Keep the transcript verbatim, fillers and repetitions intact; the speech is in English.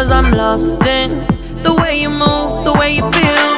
'cause I'm lost in the way you move, the way you feel.